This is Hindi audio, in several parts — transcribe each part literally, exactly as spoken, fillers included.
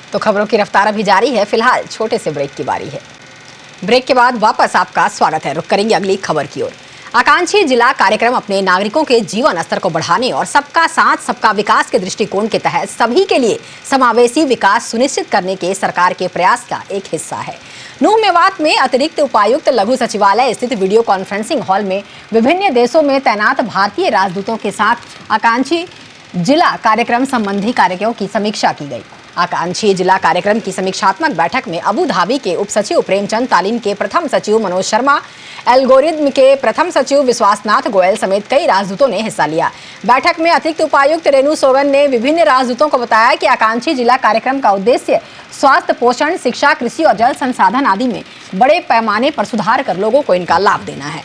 तो खबरों की रफ्तार अभी जारी है। फिलहाल छोटे से ब्रेक की बारी है। ब्रेक के बाद वापस आपका स्वागत है। रुक करेंगे अगली खबर की ओर। आकांक्षी जिला कार्यक्रम अपने नागरिकों के जीवन स्तर को बढ़ाने और सबका साथ सबका विकास के दृष्टिकोण के तहत सभी के लिए समावेशी विकास सुनिश्चित करने के सरकार के प्रयास का एक हिस्सा है। नूह मेवात में अतिरिक्त उपायुक्त लघु सचिवालय स्थित वीडियो कॉन्फ्रेंसिंग हॉल में विभिन्न देशों में तैनात भारतीय राजदूतों के साथ आकांक्षी जिला कार्यक्रम संबंधी कार्यों की समीक्षा की गई। आकांक्षी जिला कार्यक्रम की समीक्षात्मक बैठक में अबू धाबी के उप सचिव प्रेमचंद तालीम के प्रथम सचिव मनोज शर्मा, एल्गोरिदम के प्रथम सचिव विश्वासनाथ गोयल समेत कई राजदूतों ने हिस्सा लिया। बैठक में अतिरिक्त उपायुक्त रेणु सोगन ने विभिन्न राजदूतों को बताया कि आकांक्षी जिला कार्यक्रम का उद्देश्य स्वास्थ्य, पोषण, शिक्षा, कृषि और जल संसाधन आदि में बड़े पैमाने पर सुधार कर लोगों को इनका लाभ देना है।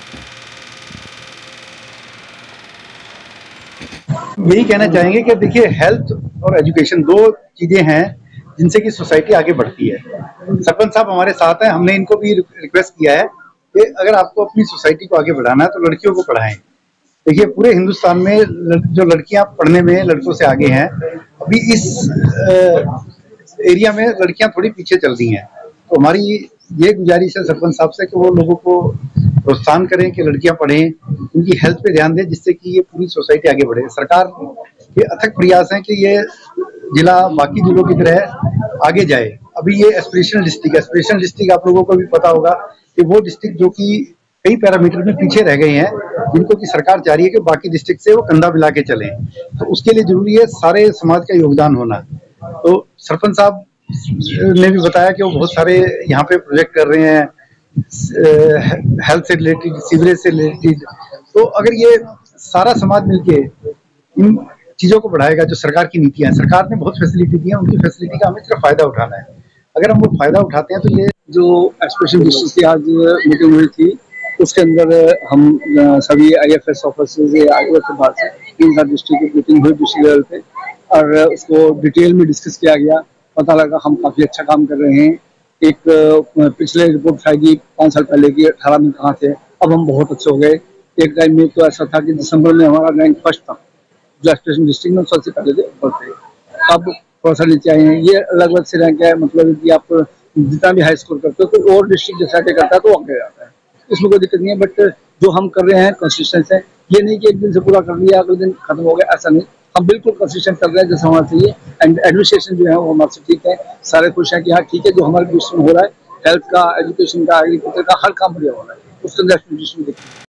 यही कहना चाहेंगे कि देखिए, हेल्थ और एजुकेशन दो चीजें हैं जिनसे कि सोसाइटी आगे बढ़ती है। सरपंच साहब हमारे साथ हैं। हमने इनको भी रिक्वेस्ट किया है कि अगर आपको अपनी सोसाइटी को आगे बढ़ाना है तो लड़कियों को पढ़ाएं। देखिए, पूरे हिंदुस्तान में जो लड़कियां पढ़ने में लड़कों से आगे हैं, अभी इस एरिया में लड़कियां थोड़ी पीछे चल रही हैं। तो हमारी ये गुजारिश है सरपंच साहब से कि वो लोगों को प्रोत्साहन करें कि लड़कियां पढ़ें, उनकी हेल्थ पे ध्यान दें, जिससे कि ये पूरी सोसाइटी आगे बढ़े। सरकार के अथक प्रयास हैं कि ये जिला बाकी जिलों की तरह आगे जाए। अभी ये एस्पिरेशनल डिस्ट्रिक्ट है। एस्पिरेशनल डिस्ट्रिक्ट आप लोगों को भी पता होगा कि वो डिस्ट्रिक्ट जो कि कई पैरामीटर में पीछे रह गए हैं, जिनको की सरकार चाह रही है कि बाकी डिस्ट्रिक्ट से वो कंधा मिला के चलें। तो उसके लिए जरूरी है सारे समाज का योगदान होना। तो सरपंच साहब ने भी बताया कि वो बहुत सारे यहाँ पे प्रोजेक्ट कर रहे हैं, हेल्थ से रिलेटेड, सीवरेज से रिलेटेड। तो अगर ये सारा समाज मिलके इन चीजों को बढ़ाएगा, जो सरकार की नीतियां हैं, सरकार ने बहुत फैसिलिटी दी है, उनकी फैसिलिटी का हमें सिर्फ फायदा उठाना है। अगर हम वो फायदा उठाते हैं तो ये जो एस्पिरेशनल डिस्ट्रिक्ट की आज मीटिंग हुई थी, उसके अंदर हम सभी आई एफ एस ऑफिसर्स आगे के बाद से तीन चार डिस्ट्रिक्ट की मीटिंग हुई डिस्ट्रिक्ट लेवल पे, और उसको डिटेल में डिस्कस किया गया। पता लगा हम काफी अच्छा काम कर रहे हैं। एक पिछले रिपोर्ट आएगी पाँच साल पहले की, अठारह में कहाँ थे, अब हम बहुत अच्छे हो गए। एक टाइम में तो ऐसा था कि दिसंबर में हमारा रैंक फर्स्ट था, जो एस्पिरेशन डिस्ट्रिक्ट में सबसे पहले थे ऊपर थे। अब थोड़ा सा नीचे आए हैं। ये अलग अलग से रैंक है, मतलब कि आप जितना भी हाई स्कोर करते हो तो और डिस्ट्रिक्ट जैसा के करता है तो आगे जाता है, इसमें कोई दिक्कत नहीं है। बट जो हम कर रहे हैं कंसिस्टेंस है, ये नहीं कि एक दिन से पूरा कर लिया अगले दिन खत्म हो गया, ऐसा नहीं। हम बिल्कुल कंसिस्टेंट कर रहे हैं जैसा होना चाहिए। एंड एडमिनिस्ट्रेशन जो है वो हमारे से ठीक है, सारे खुश हैं कि हाँ ठीक है, जो हमारे डिस्ट्रिक्ट में हो रहा है हेल्थ का, एजुकेशन का, एग्रीकल्चर का, हर काम बढ़िया हो रहा है, उसके अंदर एडमिनिस्ट्रेशन